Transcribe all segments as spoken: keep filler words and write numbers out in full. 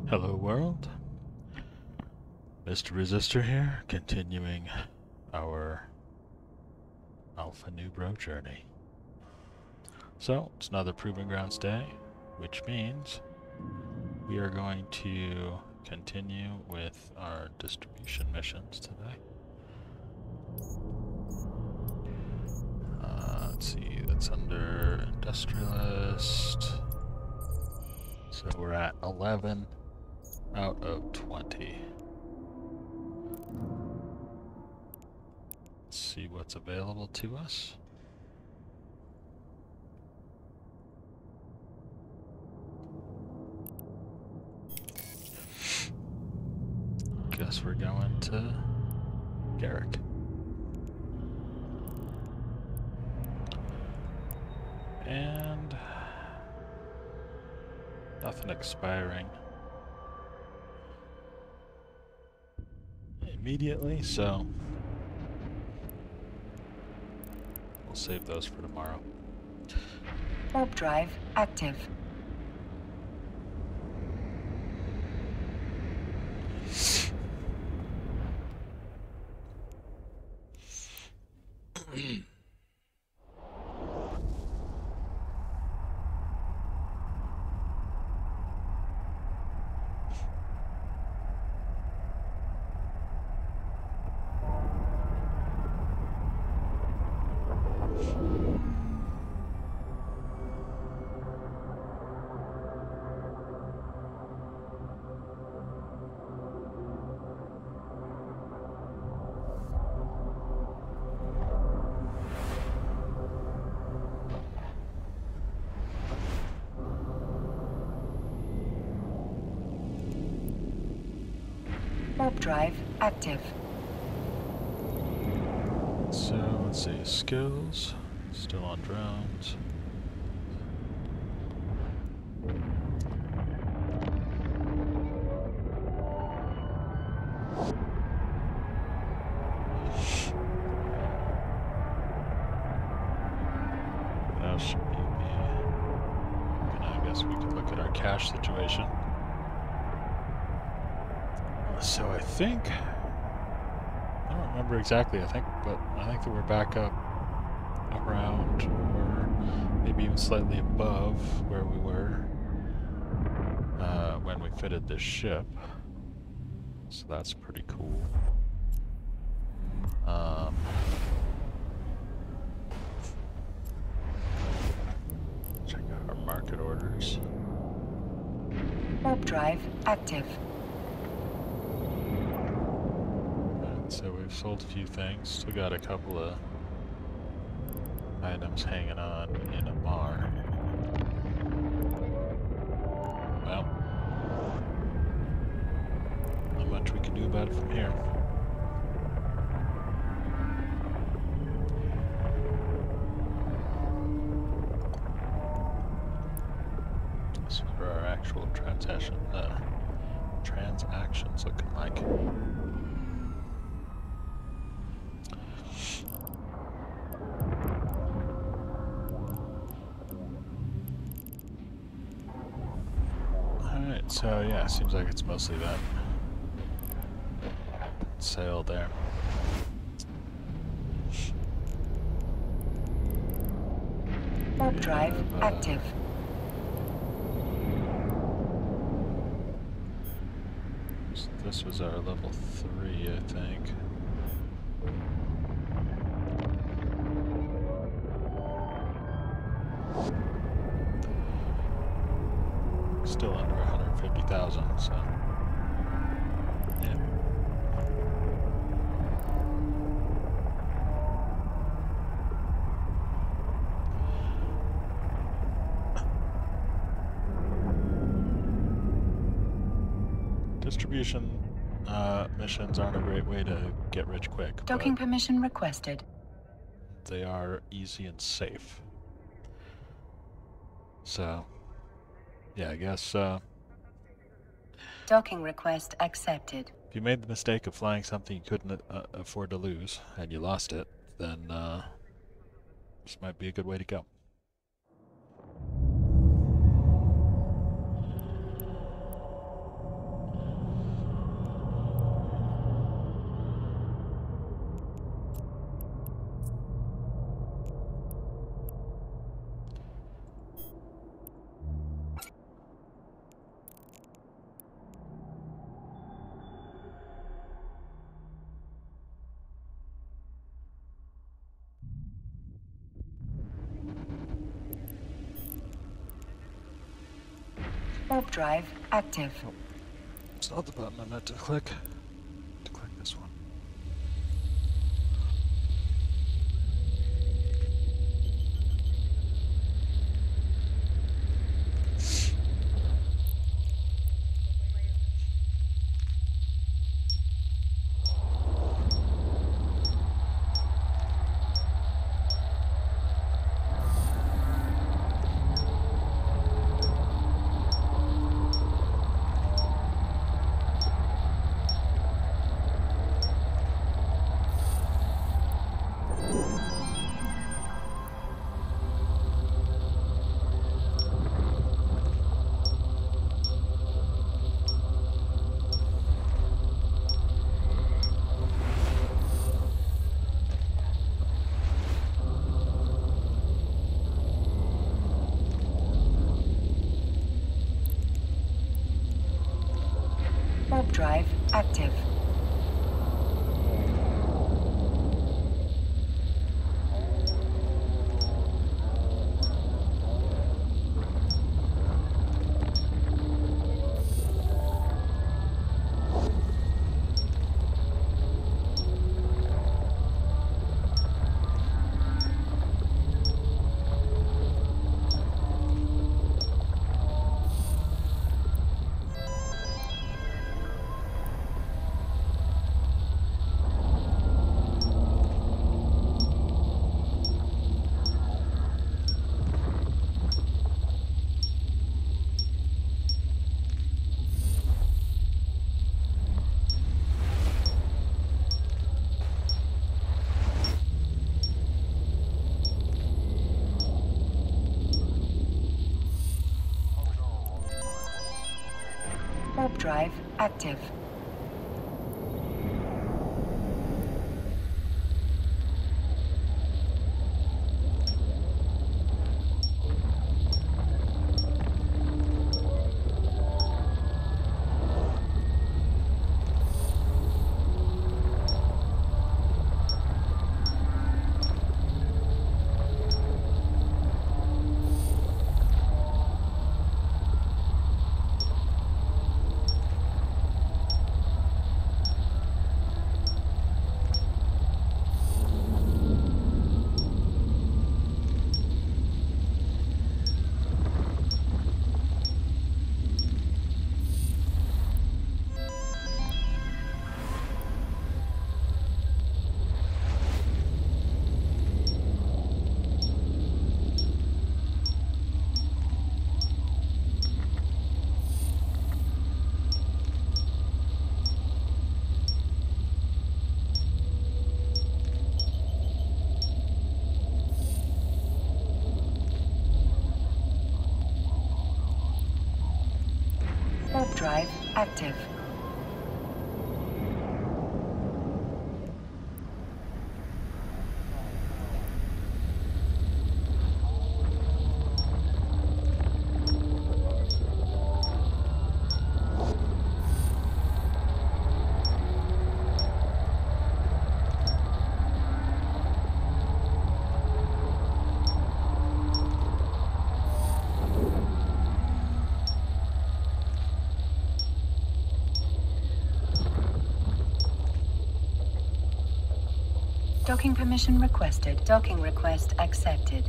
Hello world, Mister Resistor here, continuing our Alpha Newbro journey. So, it's another Proving Grounds day, which means we are going to continue with our distribution missions today. Uh, let's see, that's under Industrialist. So we're at eleven out of twenty. Let's see what's available to us. Guess we're going to Garrick. And nothing expiring immediately, so we'll save those for tomorrow. Warp drive active. Warp drive active. So let's see, skills, still on drones. That should be the, I guess we could look at our cash situation. So I think, I don't remember exactly, I think, but I think that we're back up around, or maybe even slightly above where we were uh, when we fitted this ship. So that's pretty cool. Um, check out our market orders. Warp drive active. So we've sold a few things, still got a couple of items hanging on in a bar. Well, not much we can do about it from here. This is where our actual transaction, uh, transactions looking like. So yeah, seems like it's mostly that sale there. Warp drive have, uh, active. This was our level three, I think. Still under one hundred fifty thousand, so yeah. Distribution uh, missions aren't a great way to get rich quick. Docking permission requested. They are easy and safe. So yeah, I guess uh, Docking request accepted. if you made the mistake of flying something you couldn't uh, afford to lose, and you lost it, then uh, this might be a good way to go. Warp drive active. Oh, it's not the button I meant to click. To click this one. Warp drive active. Warp drive active. Warp drive active. Docking permission requested. Docking request accepted.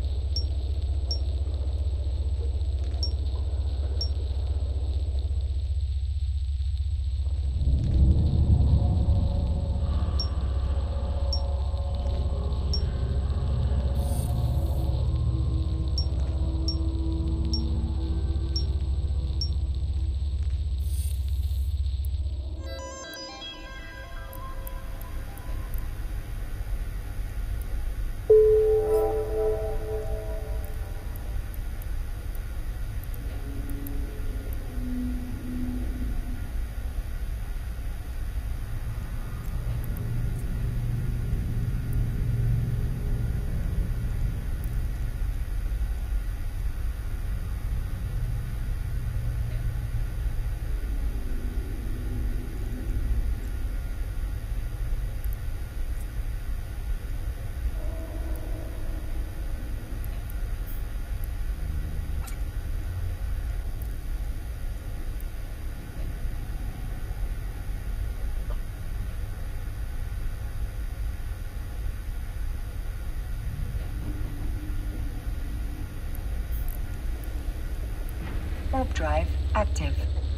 Warp drive active.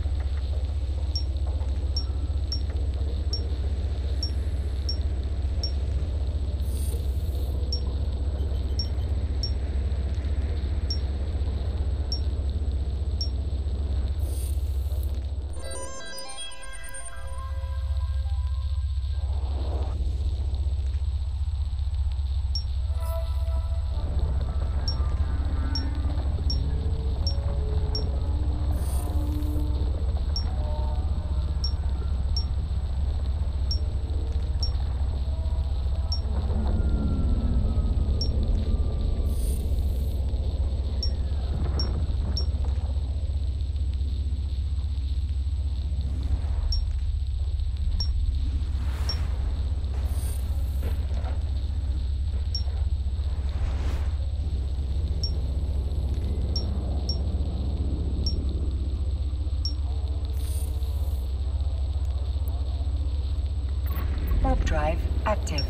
Warp drive active.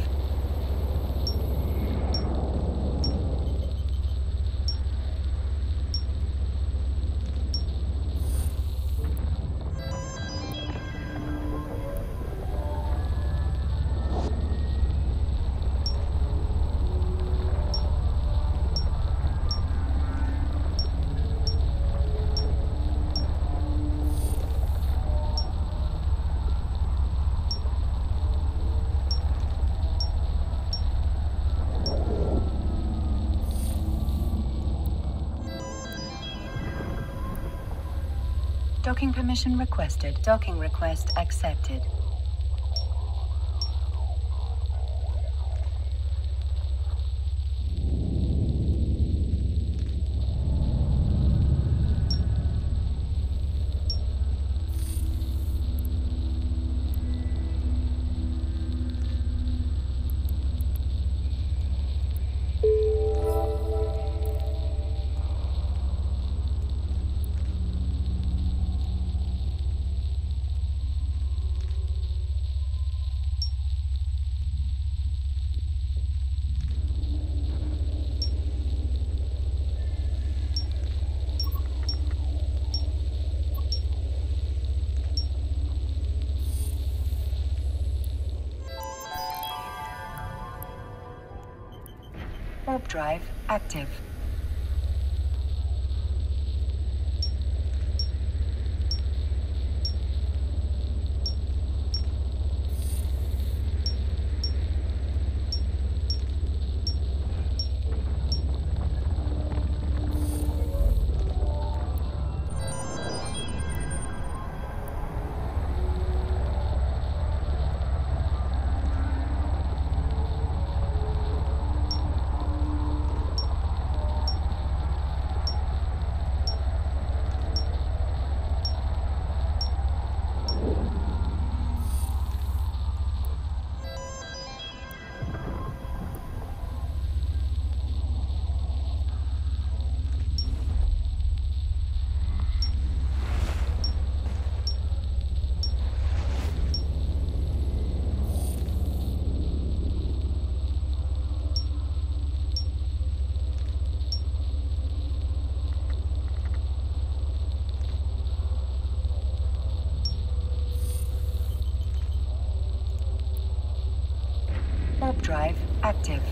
Docking permission requested. Docking request accepted. Warp drive active. Warp drive active.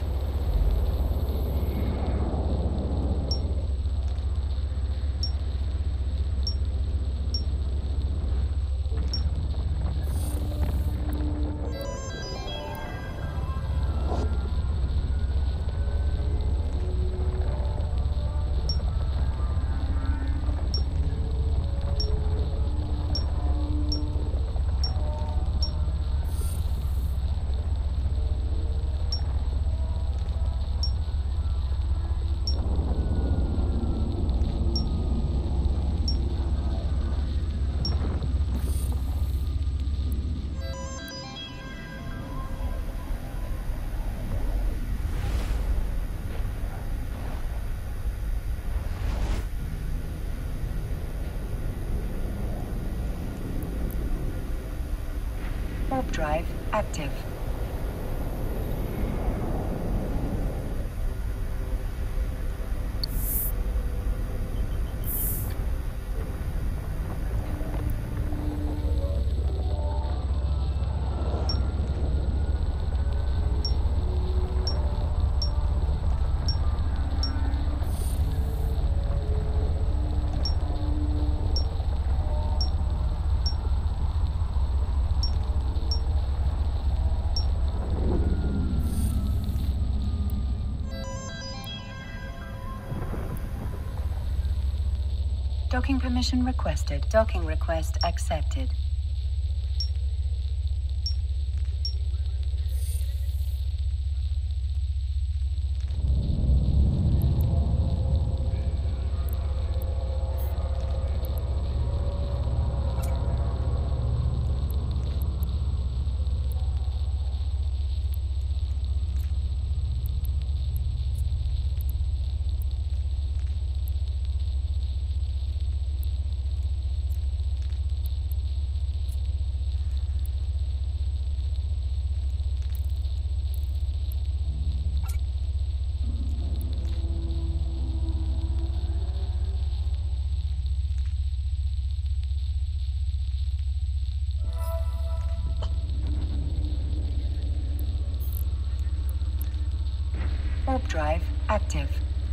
Warp drive active. Docking permission requested. Docking request accepted. Warp drive active.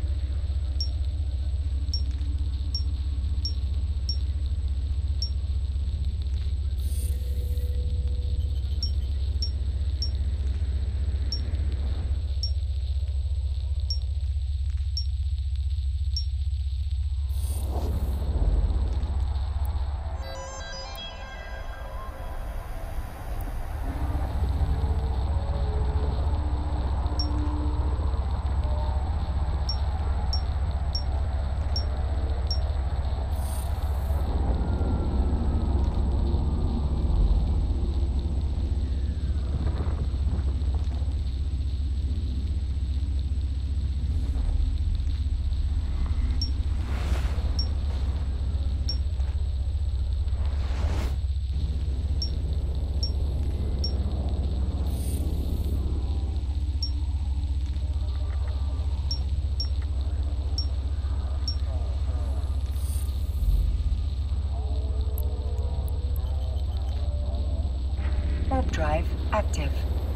Warp drive active.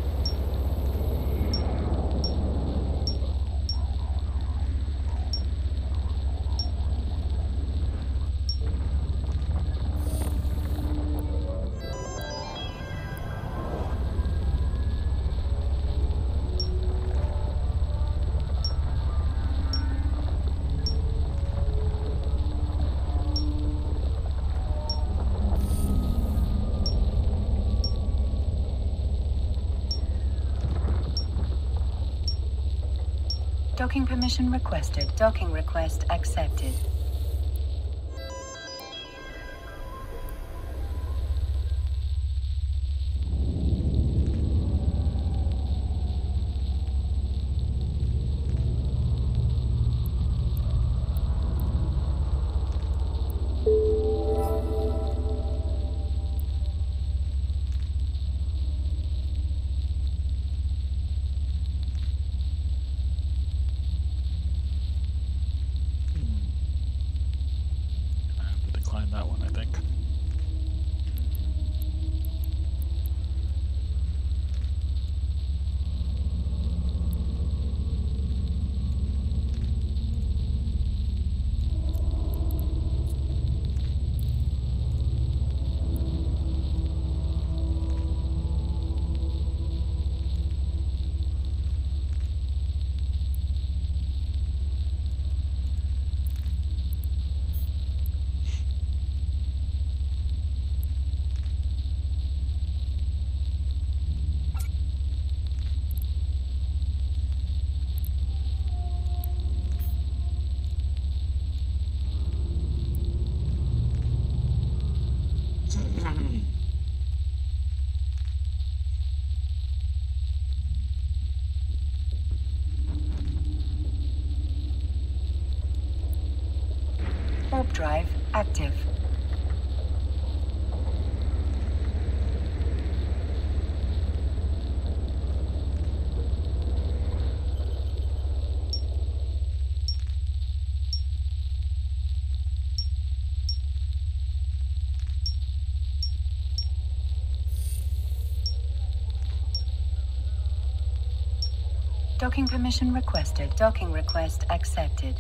Docking permission requested. Docking request accepted. That one, I think. Warp drive active. Docking permission requested. Docking request accepted.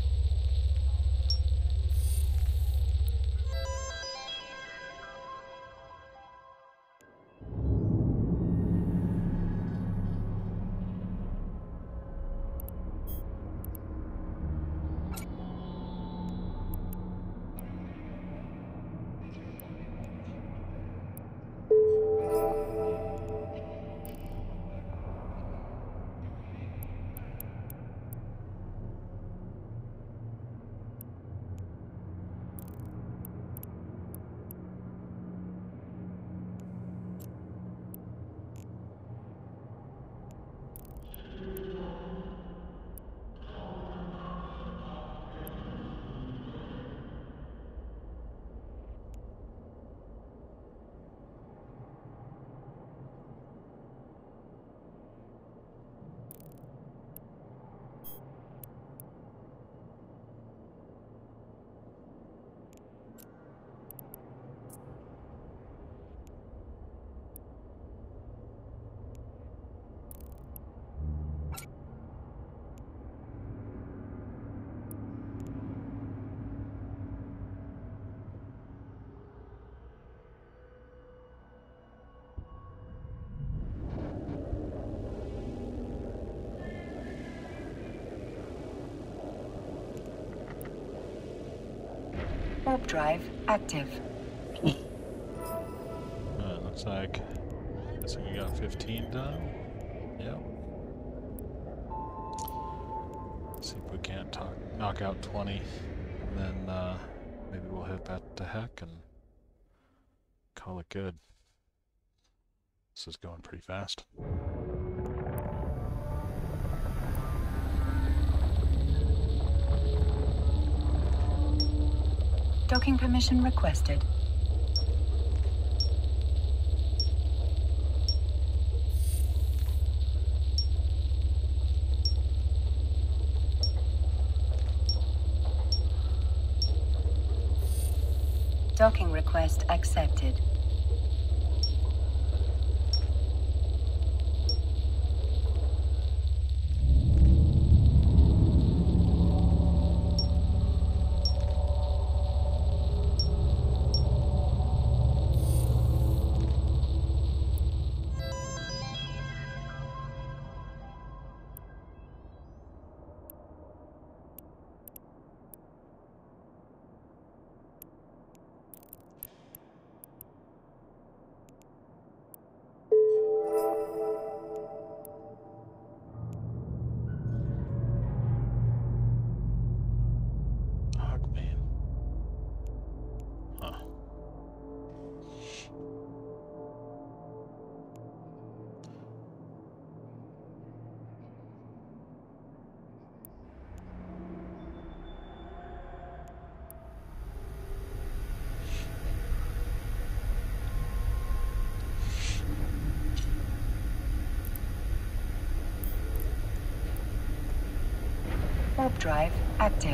Warp drive active. Uh, looks like, looks like we got fifteen done. Yep. See if we can't talk, knock out twenty, and then uh, maybe we'll hit that to heck and call it good. This is going pretty fast. Docking permission requested. Docking request accepted. Warp drive active.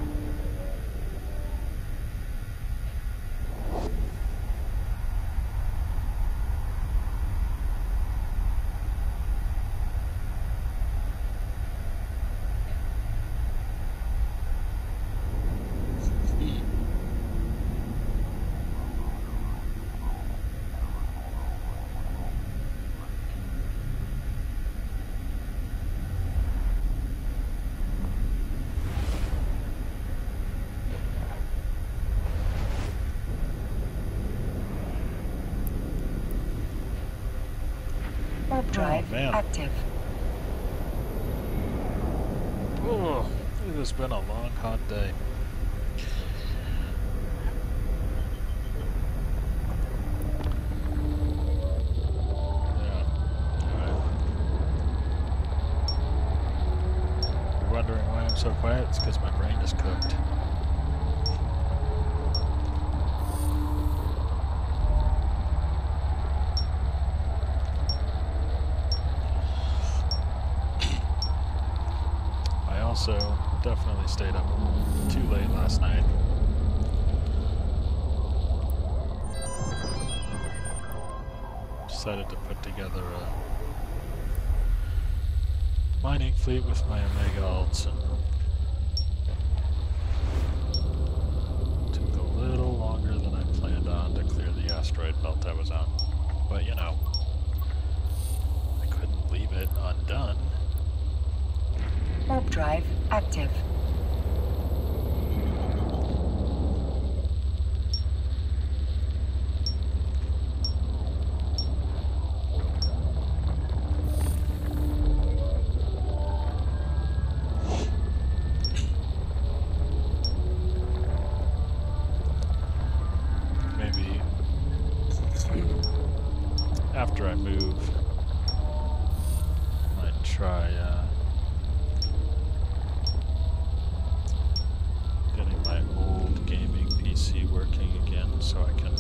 Warp drive Oh, man. active. Oh, it has been a long, hot day. Yeah. Alright. You're wondering why I'm so quiet? It's because my brain is cooked. Also, definitely stayed up too late last night. Decided to put together a mining fleet with my Omega alts, and took a little longer than I planned on to clear the asteroid belt I was on. But you know, I couldn't leave it undone. Warp drive active. Maybe after I move, I might try uh, getting my old gaming P C working again so I can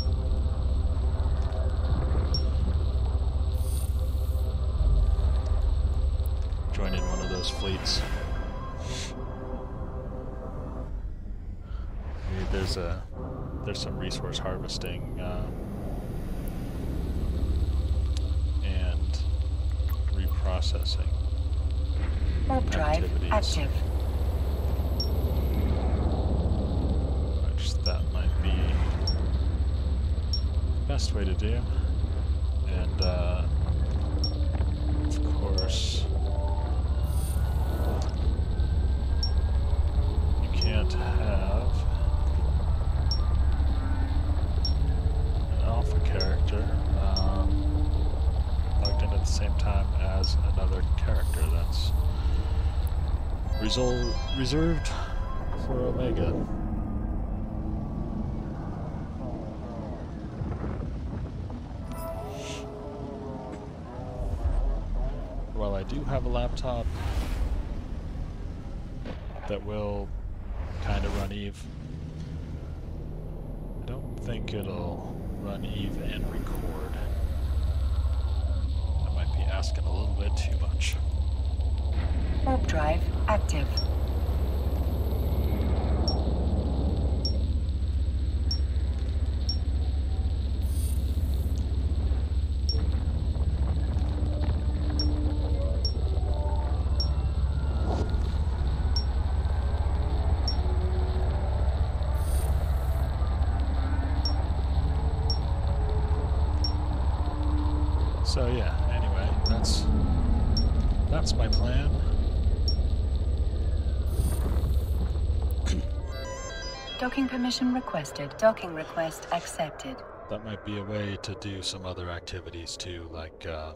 join in one of those fleets. Maybe there's a there's some resource harvesting uh, and reprocessing Warp drive activities. active. Which that might be the best way to do. And uh, of course, you can't have Resol reserved for Omega. While I do have a laptop that will kind of run Eve, I don't think it'll run Eve and record. I might be asking a little bit too much. Warp drive active. So yeah, anyway, that's that's my plan. Docking permission requested. Docking request accepted. That might be a way to do some other activities too, like uh,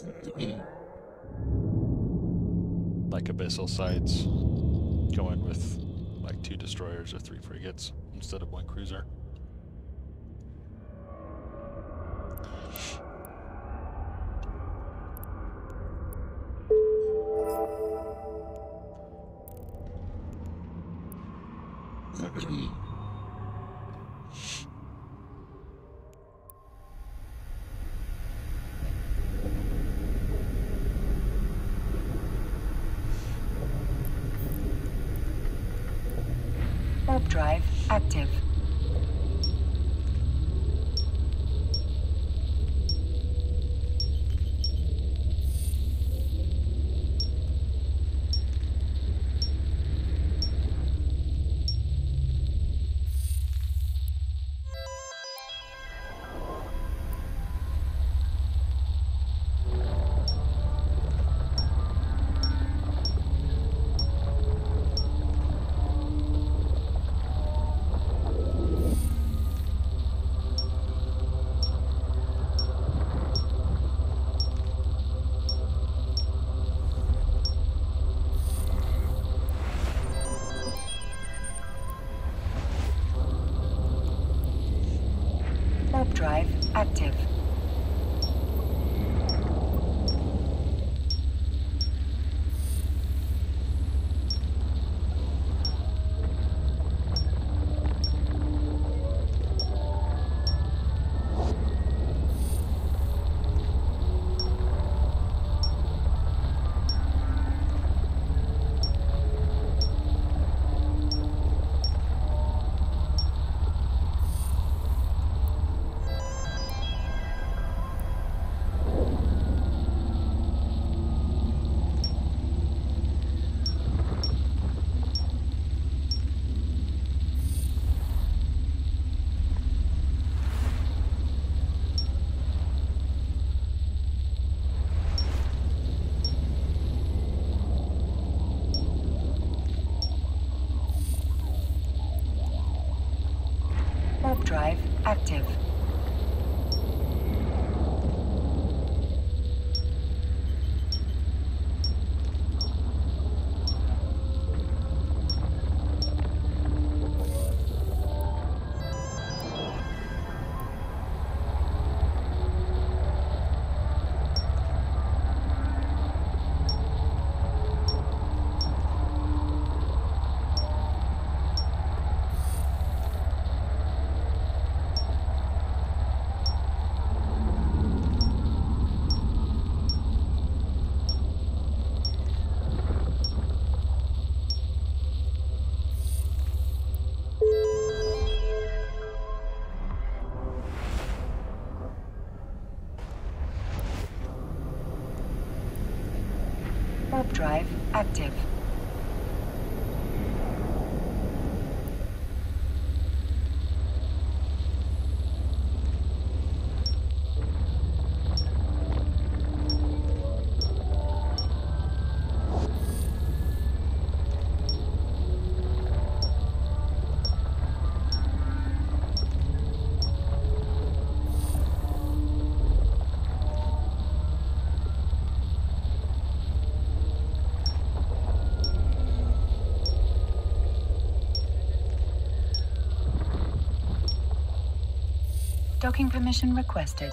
like abyssal sites, going with like two destroyers or three frigates instead of one cruiser. Warp drive active. Warp drive active. Warp drive active. Warp drive active. Docking permission requested.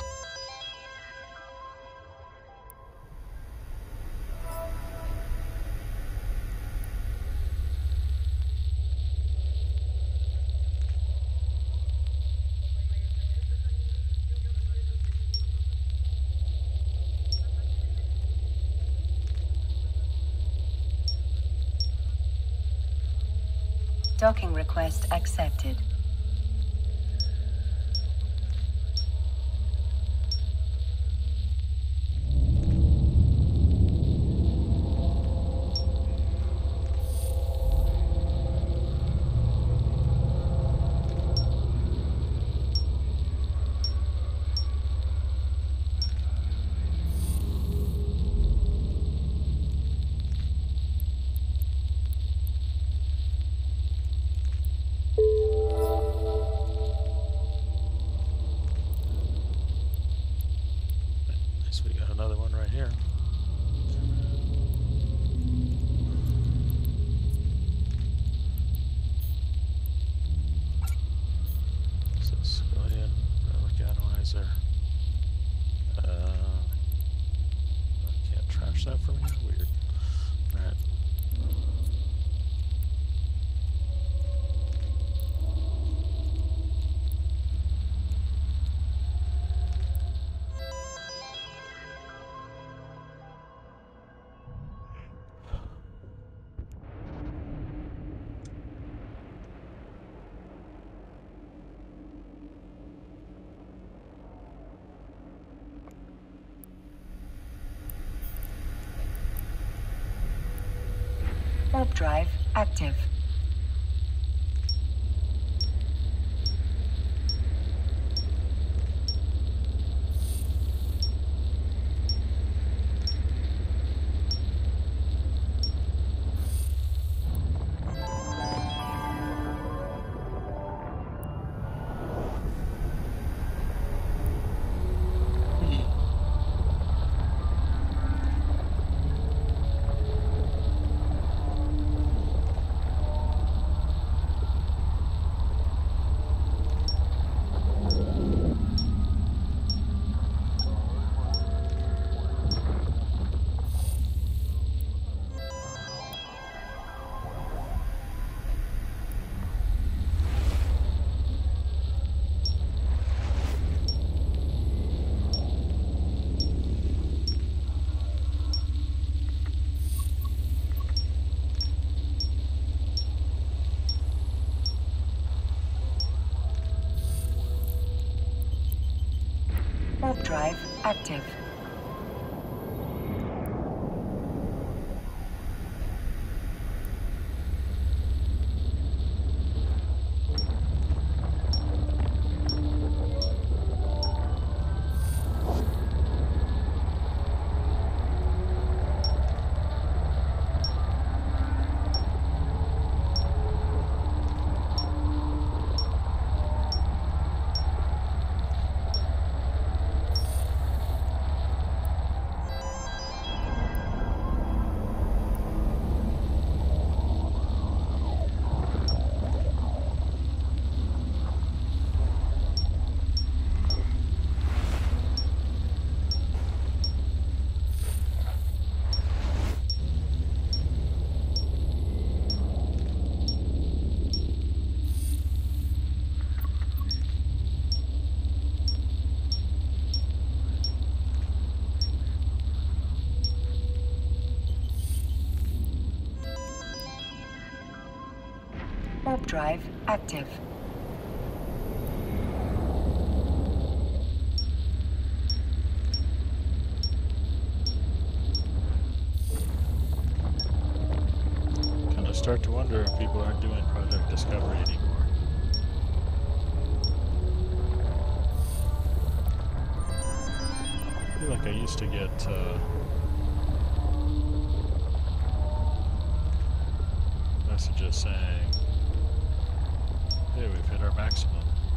Docking request accepted. We got another one right here. What's this? Civilian relic analyzer. Uh, I can't trash that from here? Weird. Alright. Warp drive active. Warp drive active. Warp drive active. Kind of start to wonder if people aren't doing Project Discovery anymore. I feel like I used to get uh, messages saying, hey, we've hit our maximum.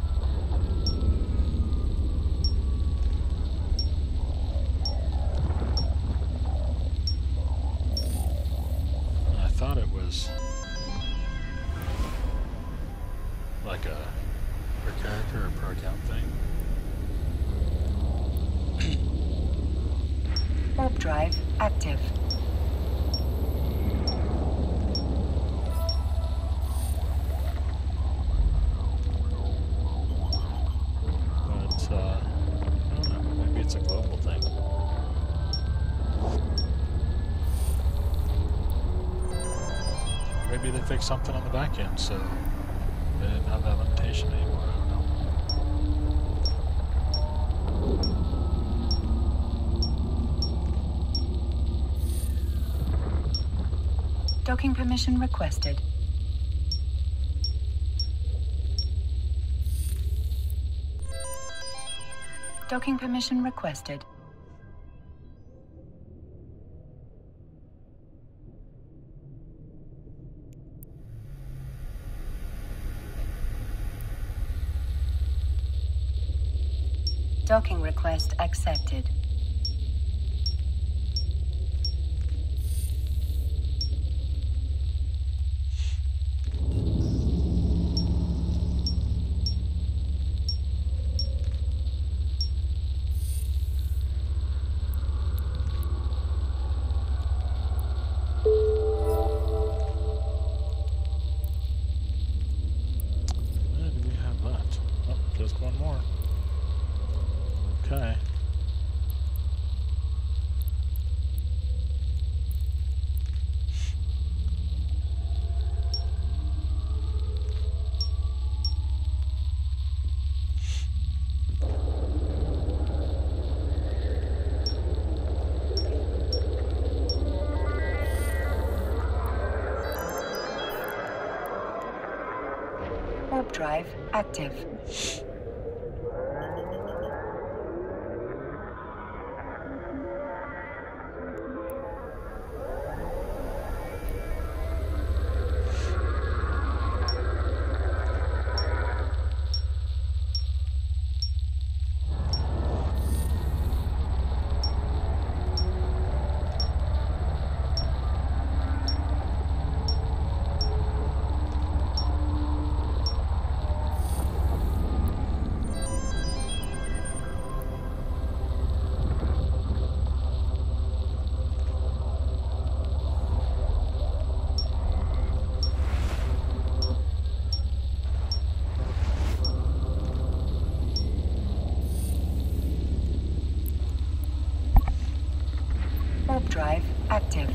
And I thought it was like a per character or per account thing. Warp drive active. But, uh, I don't know. Maybe it's a global thing. Maybe they fixed something on the back end, so they didn't have that limitation anymore. I don't know. Docking permission requested. Docking permission requested. Docking request accepted. Where do we have left? Oh, just one more. Okay. Warp drive active. Warp drive active.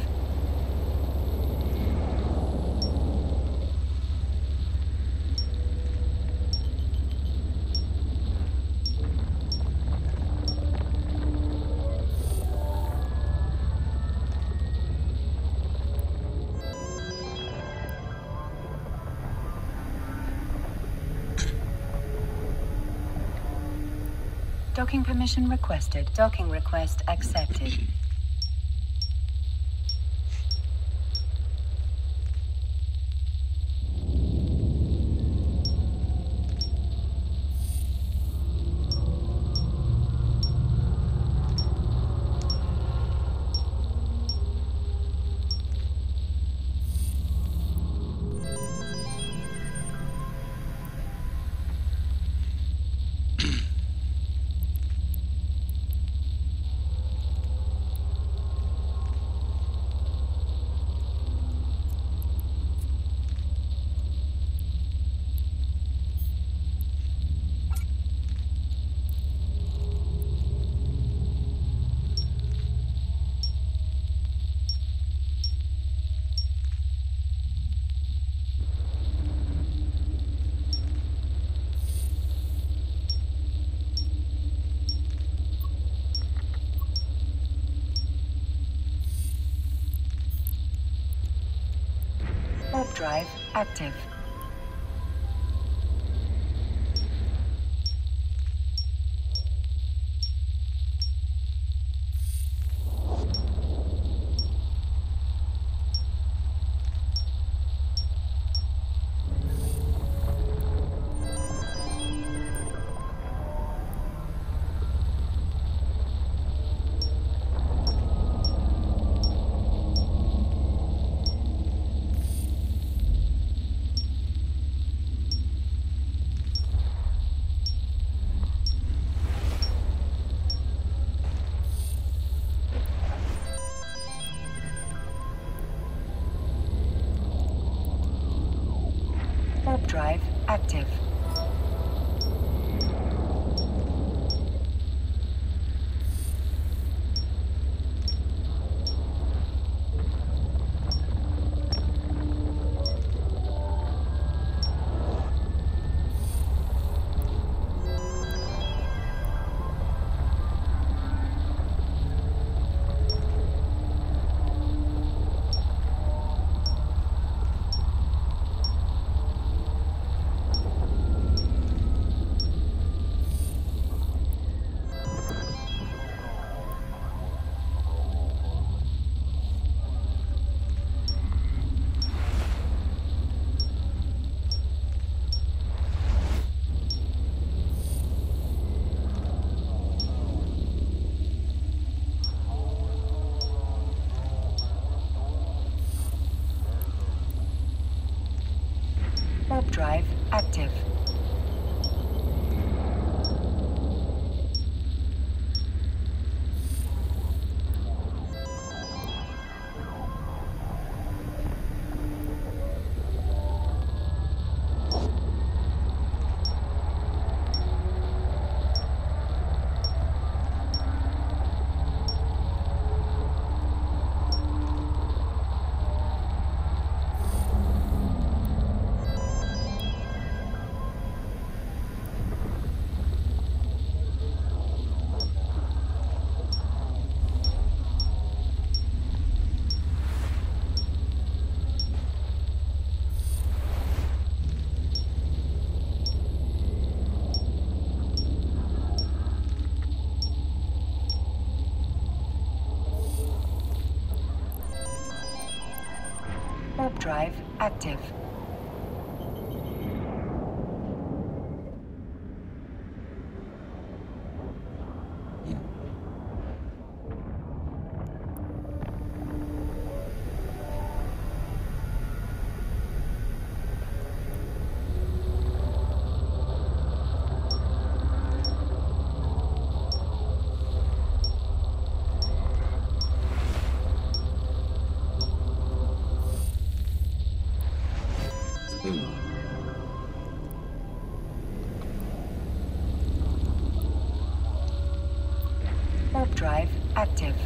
Docking permission requested. Docking request accepted. Warp drive active. drive active. Warp drive active. Warp drive active. Warp drive active.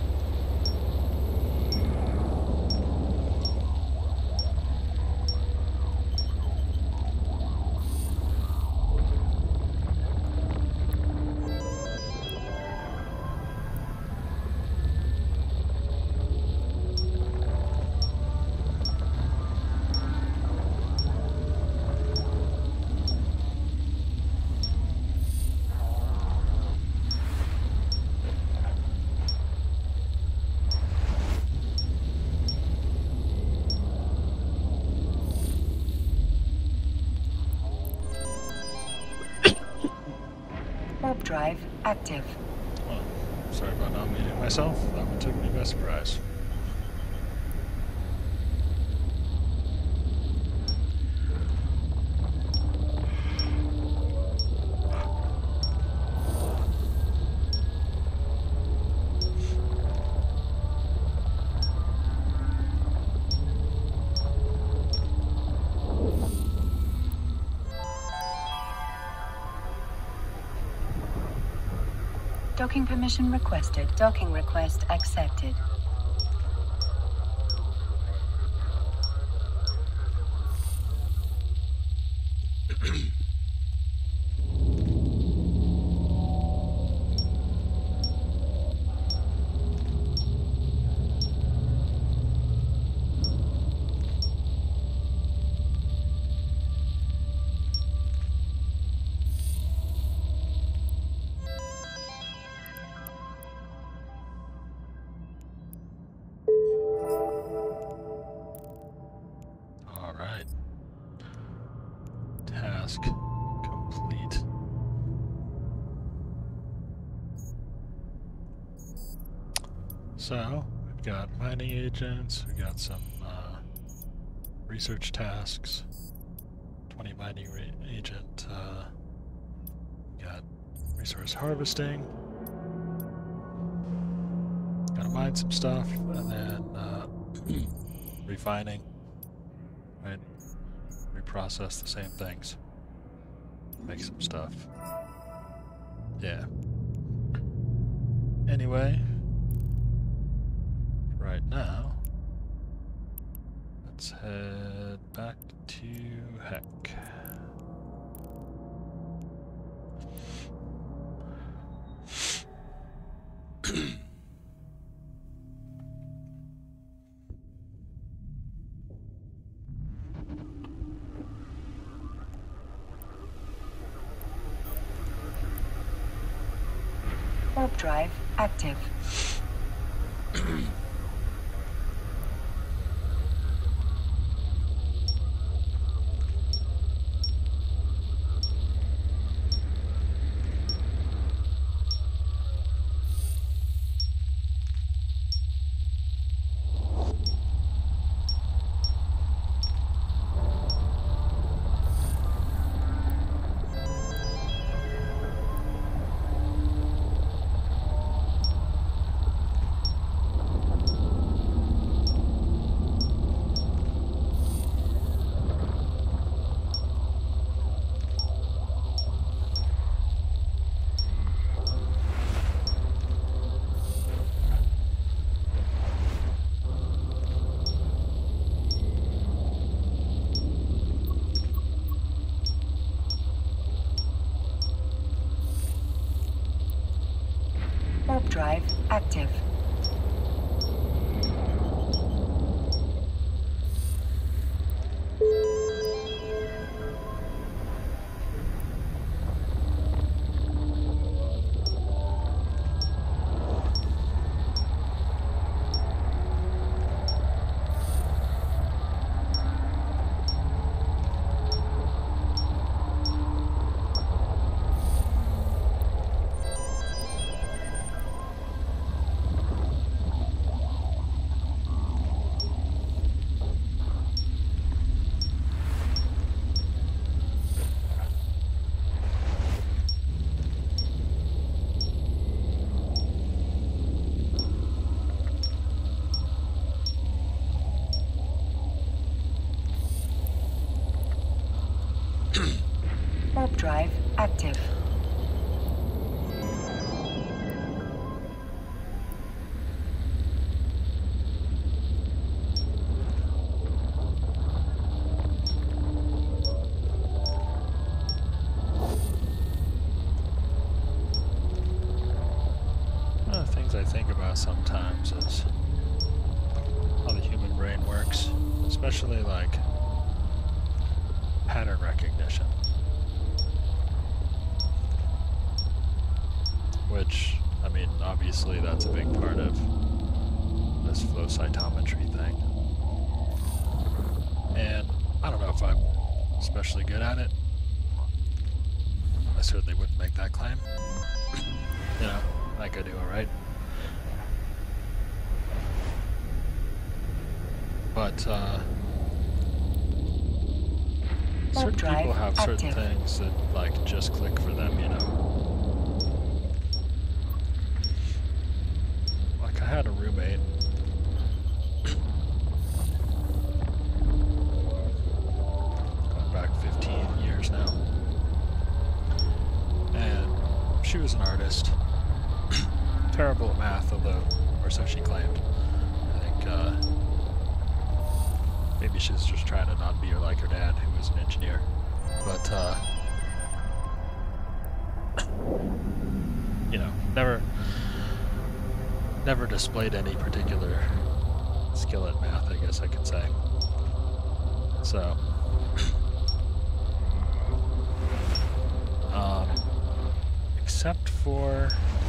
Warp drive active. Well, sorry about not meeting myself. That one took me by surprise. Docking permission requested. Docking request accepted. Task complete. So, we've got mining agents, we got some uh, research tasks, twenty mining agent, uh, we got resource harvesting, gotta mine some stuff, and then uh, refining, right? process the same things. Make some stuff. Yeah. Anyway, right now, let's head back to Heck. Warp drive active. Warp drive active. Warp drive active. One of the things I think about sometimes is how the human brain works, especially like pattern recognition. Which, I mean, obviously that's a big part of this flow cytometry thing. And I don't know if I'm especially good at it. I certainly wouldn't make that claim. You know, I think I do alright. But, uh... certain people have certain things that, like, just click for them, you know? Like, I had a roommate. Going back fifteen years now. And she was an artist. Terrible at math, although, or so she claimed. I think, uh... maybe she's just trying to not be like her dad, who was an engineer. But, uh... you know, never... never displayed any particular skill at math, I guess I could say. So... um... except for...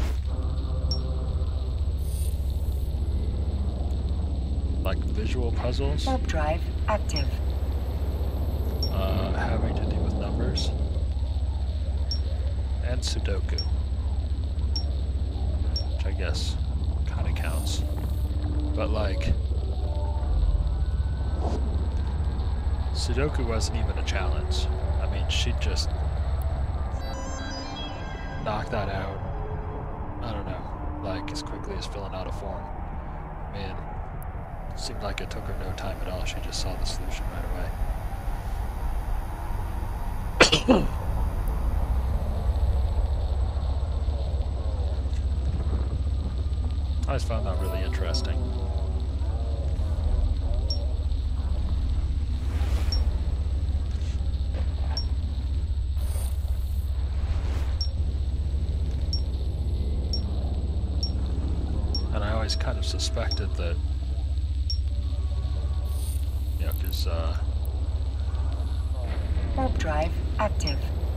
like visual puzzles. Warp drive active. Uh, having to do with numbers. And Sudoku. Which I guess kind of counts. But like... Sudoku wasn't even a challenge. I mean, she'd just knock that out, I don't know, like as quickly as filling out a form. I mean, it seemed like it took her no time at all. She just saw the solution right away. I always found that really interesting. And I always kind of suspected that, you know, because, uh... warp drive active.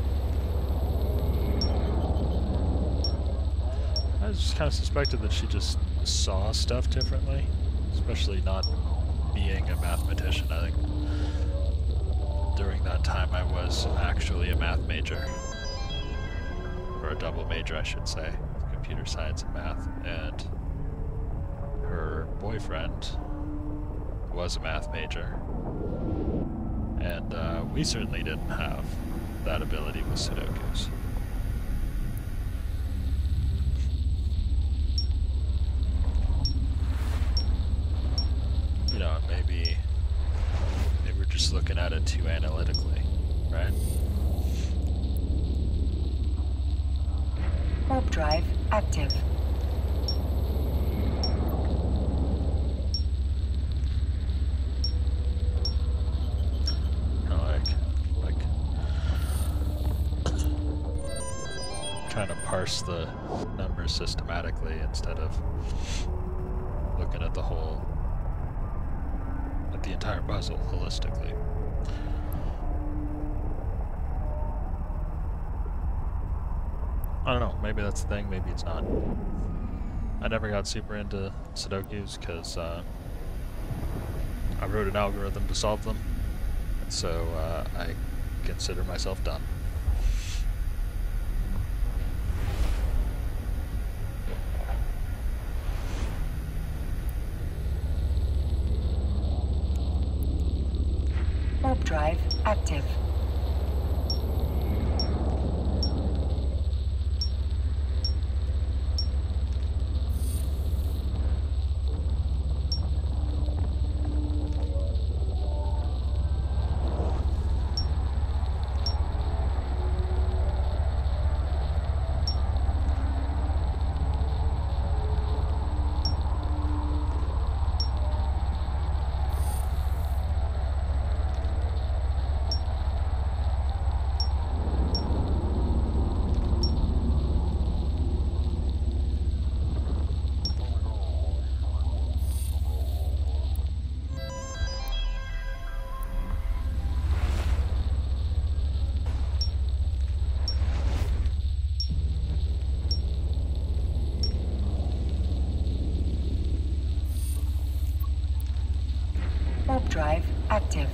I just kind of suspected that she just saw stuff differently, especially not being a mathematician. I think during that time I was actually a math major, or a double major I should say, computer science and math, and her boyfriend was a math major, and uh, we certainly didn't have that ability with Sudokus. You know, maybe, maybe we're just looking at it too analytically, right? Warp drive active. Kind of like, like trying to parse the numbers systematically instead of looking at the whole, the entire puzzle holistically. I don't know, maybe that's the thing, maybe it's not. I never got super into Sudokus because uh, I wrote an algorithm to solve them, and so uh, I consider myself done. Warp drive active. Warp drive active.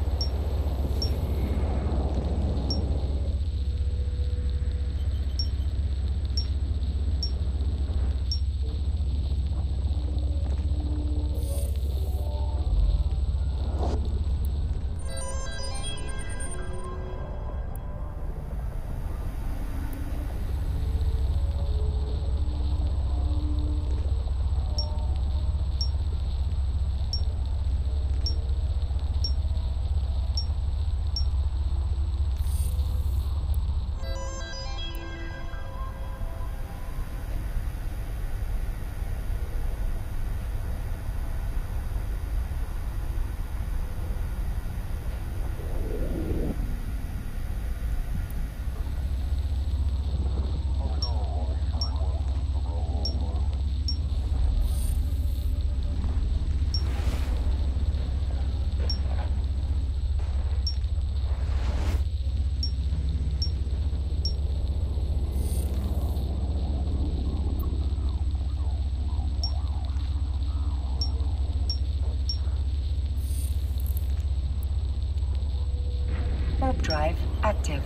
Warp drive active.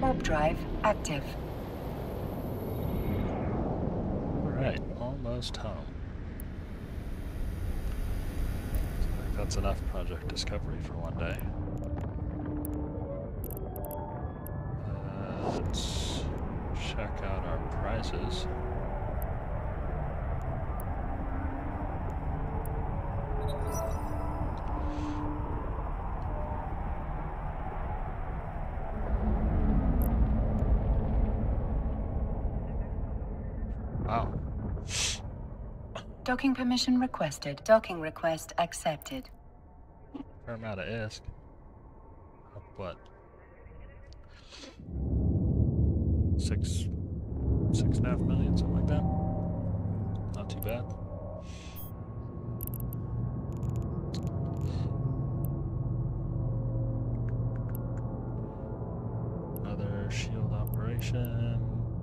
Warp drive active. Alright, almost home. I think that's enough Project Discovery for one day. Uh, let's check out our prizes. Wow. Docking permission requested. Docking request accepted. Fair amount of I S K. Up what? Six, six and a half million, something like that. Not too bad. Another shield operation.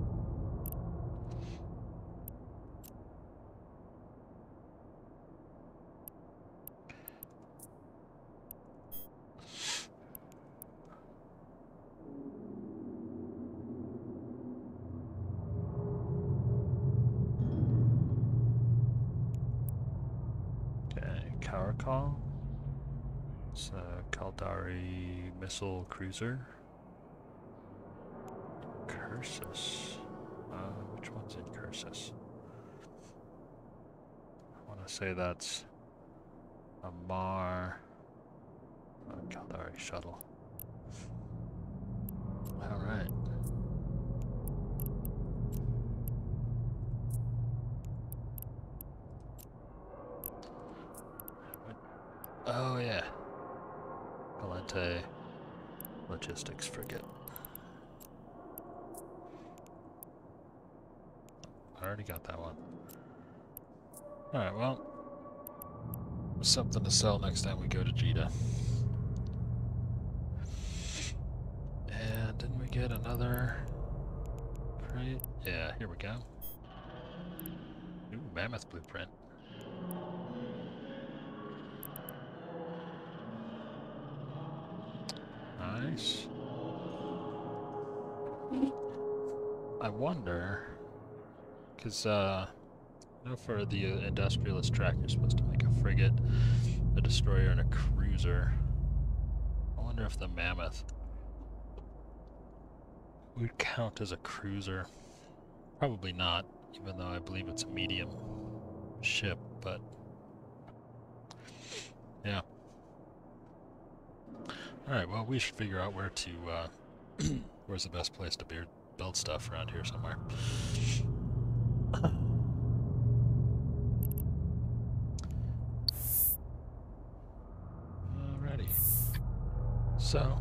Call. It's a Caldari missile cruiser. Cursus. Uh, which one's in Cursus? I want to say that's a Mar uh, Caldari shuttle. All right. Oh yeah, Valente Logistics Frigate. I already got that one. Alright, well, something to sell next time we go to Jeddah. And didn't we get another crate? Yeah, here we go. Ooh, Mammoth Blueprint. Nice. I wonder, because uh, I know for the uh, industrialist track you're supposed to make a frigate, a destroyer, and a cruiser. I wonder if the Mammoth would count as a cruiser. Probably not, even though I believe it's a medium ship, but yeah. Alright, well, we should figure out where to, uh, where's the best place to beard, build stuff around here somewhere. Alrighty. So,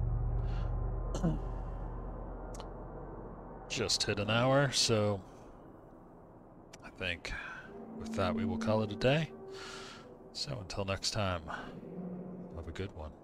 just hit an hour, so I think with that we will call it a day. So until next time, have a good one.